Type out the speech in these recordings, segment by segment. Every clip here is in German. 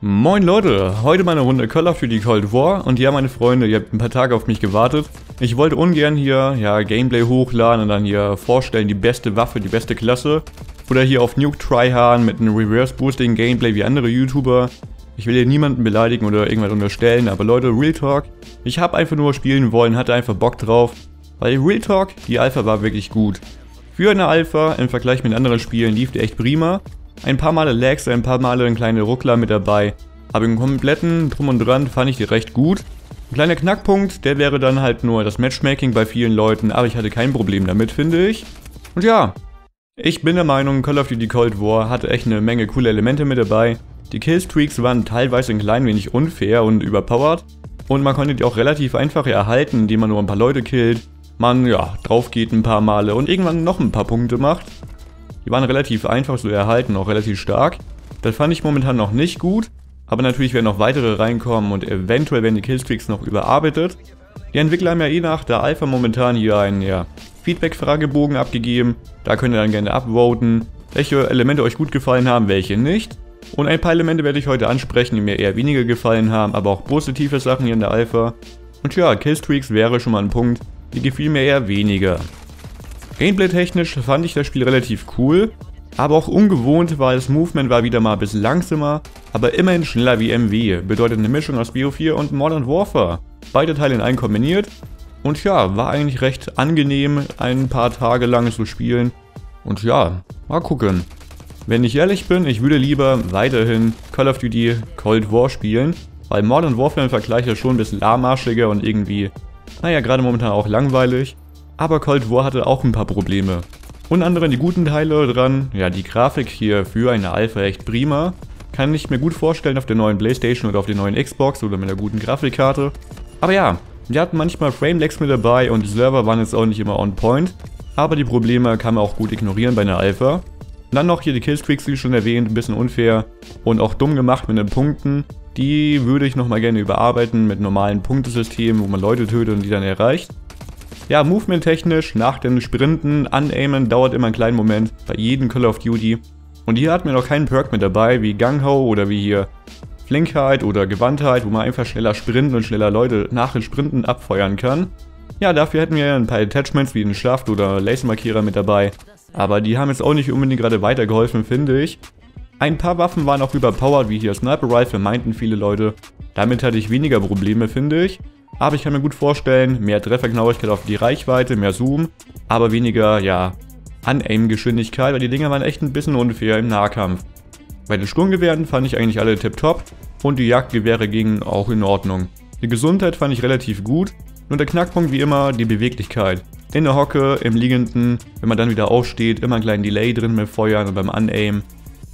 Moin Leute, heute mal eine Runde Call of Duty Cold War und ja meine Freunde, ihr habt ein paar Tage auf mich gewartet. Ich wollte ungern hier Gameplay hochladen und dann hier vorstellen, die beste Waffe, die beste Klasse. Oder hier auf Nuke Tryhard mit einem Reverse Boosting Gameplay wie andere YouTuber. Ich will hier niemanden beleidigen oder irgendwas unterstellen, aber Leute, Real Talk, ich habe einfach nur spielen wollen, hatte einfach Bock drauf. Weil Real Talk, die Alpha war wirklich gut. Für eine Alpha im Vergleich mit anderen Spielen lief die echt prima. Ein paar Male Lags, ein paar Male ein kleiner Ruckler mit dabei. Aber im kompletten Drum und Dran fand ich die recht gut. Ein kleiner Knackpunkt, der wäre dann halt nur das Matchmaking bei vielen Leuten, aber ich hatte kein Problem damit, finde ich. Und ja, ich bin der Meinung, Call of Duty Cold War hatte echt eine Menge coole Elemente mit dabei. Die Killstreaks waren teilweise ein klein wenig unfair und überpowered. Und man konnte die auch relativ einfach erhalten, indem man nur ein paar Leute killt. Man, drauf geht ein paar Male und irgendwann noch ein paar Punkte macht. Die waren relativ einfach zu erhalten, auch relativ stark. Das fand ich momentan noch nicht gut, aber natürlich werden noch weitere reinkommen und eventuell werden die Killstreaks noch überarbeitet. Die Entwickler haben ja nach der Alpha momentan hier einen Feedback-Fragebogen abgegeben. Da könnt ihr dann gerne upvoten, welche Elemente euch gut gefallen haben, welche nicht. Und ein paar Elemente werde ich heute ansprechen, die mir eher weniger gefallen haben, aber auch positive Sachen hier in der Alpha. Und ja, Killstreaks wäre schon mal ein Punkt, die gefiel mir eher weniger. Gameplay-technisch fand ich das Spiel relativ cool, aber auch ungewohnt, weil das Movement war wieder mal ein bisschen langsamer, aber immerhin schneller wie MW, bedeutet eine Mischung aus BO4 und Modern Warfare. Beide Teile in einen kombiniert und ja, war eigentlich recht angenehm, ein paar Tage lang zu spielen und ja, mal gucken. Wenn ich ehrlich bin, ich würde lieber weiterhin Call of Duty Cold War spielen, weil Modern Warfare im Vergleich ja schon ein bisschen lahmarschiger und irgendwie, gerade momentan auch langweilig. Aber Cold War hatte auch ein paar Probleme. Unter anderem die guten Teile dran, die Grafik hier für eine Alpha echt prima. Kann ich mir gut vorstellen auf der neuen Playstation oder auf der neuen Xbox oder mit einer guten Grafikkarte. Aber ja, wir hatten manchmal Frame-Lags mit dabei und die Server waren jetzt auch nicht immer on point. Aber die Probleme kann man auch gut ignorieren bei einer Alpha. Dann noch hier die Killstreaks, wie schon erwähnt, ein bisschen unfair und auch dumm gemacht mit den Punkten. Die würde ich nochmal gerne überarbeiten mit normalen Punktesystemen, wo man Leute tötet und die dann erreicht. Ja, Movement-technisch, nach dem Sprinten, Unaimen dauert immer einen kleinen Moment bei jedem Call of Duty. Und hier hatten wir noch keinen Perk mit dabei, wie Gung-Ho oder wie hier Flinkheit oder Gewandtheit, wo man einfach schneller sprinten und schneller Leute nach dem Sprinten abfeuern kann. Ja, dafür hätten wir ein paar Attachments wie einen Schaft oder Lasermarkierer mit dabei. Aber die haben jetzt auch nicht unbedingt gerade weitergeholfen, finde ich. Ein paar Waffen waren auch überpowered, wie hier Sniper Rifle, meinten viele Leute. Damit hatte ich weniger Probleme, finde ich. Aber ich kann mir gut vorstellen, mehr Treffergenauigkeit auf die Reichweite, mehr Zoom, aber weniger, Unaim-Geschwindigkeit, weil die Dinger waren echt ein bisschen unfair im Nahkampf. Bei den Sturmgewehren fand ich eigentlich alle tipptopp und die Jagdgewehre gingen auch in Ordnung. Die Gesundheit fand ich relativ gut, nur der Knackpunkt wie immer die Beweglichkeit. In der Hocke, im Liegenden, wenn man dann wieder aufsteht, immer einen kleinen Delay drin mit Feuern und beim Unaim.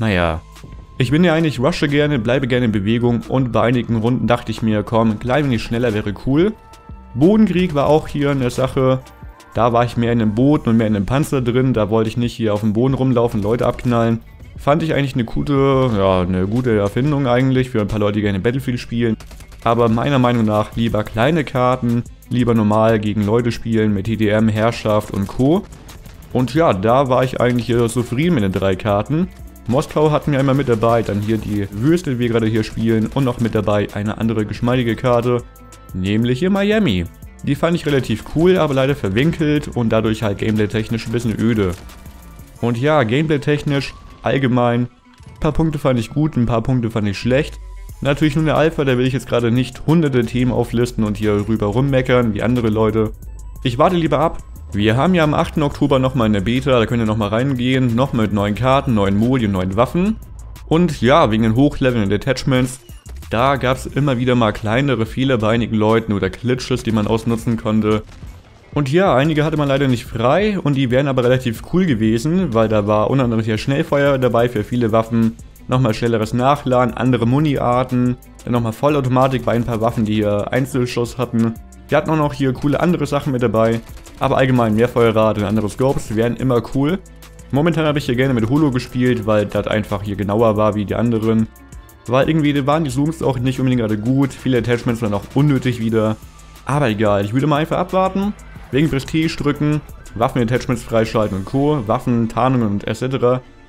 Ich bin ja eigentlich, rushe gerne, bleibe gerne in Bewegung und bei einigen Runden dachte ich mir, komm, ein klein wenig schneller wäre cool. Bodenkrieg war auch hier eine Sache, da war ich mehr in einem Boot und mehr in einem Panzer drin, da wollte ich nicht hier auf dem Boden rumlaufen, Leute abknallen. Fand ich eigentlich eine gute Erfindung eigentlich für ein paar Leute, die gerne Battlefield spielen. Aber meiner Meinung nach lieber kleine Karten, lieber normal gegen Leute spielen mit TDM, Herrschaft und Co. Und ja, da war ich eigentlich zufrieden mit den 3 Karten. Moskau hatten wir einmal mit dabei, dann hier die Würste, die wir gerade hier spielen und noch mit dabei eine andere geschmeidige Karte, nämlich hier Miami. Die fand ich relativ cool, aber leider verwinkelt und dadurch halt gameplay-technisch ein bisschen öde. Und ja, gameplay-technisch allgemein, ein paar Punkte fand ich gut, ein paar Punkte fand ich schlecht. Natürlich nur eine Alpha, da will ich jetzt gerade nicht hunderte Themen auflisten und hier rüber rummeckern wie andere Leute. Ich warte lieber ab. Wir haben ja am 8. Oktober nochmal eine Beta, da könnt ihr nochmal reingehen, noch mit neuen Karten, neuen Modi und neuen Waffen. Und ja, wegen den Hochleveln und Attachments, da gab es immer wieder mal kleinere Fehler bei einigen Leuten oder Glitches, die man ausnutzen konnte. Und ja, einige hatte man leider nicht frei und die wären aber relativ cool gewesen, weil da war unter anderem hier Schnellfeuer dabei für viele Waffen, nochmal schnelleres Nachladen, andere Muni-Arten, dann nochmal Vollautomatik bei ein paar Waffen, die hier Einzelschuss hatten. Wir hatten auch noch hier coole andere Sachen mit dabei. Aber allgemein Mehrfeuerrad und andere Scopes wären immer cool. Momentan habe ich hier gerne mit Holo gespielt, weil das einfach hier genauer war wie die anderen. Weil irgendwie waren die Zooms auch nicht unbedingt gerade gut, viele Attachments waren auch unnötig wieder. Aber egal, ich würde mal einfach abwarten, wegen Prestige drücken, Waffen-Attachments freischalten und Co., Waffen, Tarnungen und etc.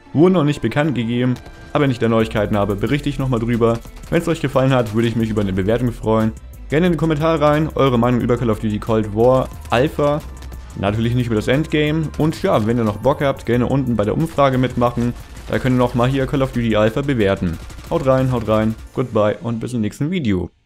wurden noch nicht bekannt gegeben, aber wenn ich da Neuigkeiten habe, berichte ich nochmal drüber. Wenn es euch gefallen hat, würde ich mich über eine Bewertung freuen. Gerne in den Kommentar rein, eure Meinung über Call of Duty Cold War Alpha. Natürlich nicht über das Endgame. Und ja, wenn ihr noch Bock habt, gerne unten bei der Umfrage mitmachen. Da könnt ihr nochmal hier Call of Duty Alpha bewerten. Haut rein, goodbye und bis zum nächsten Video.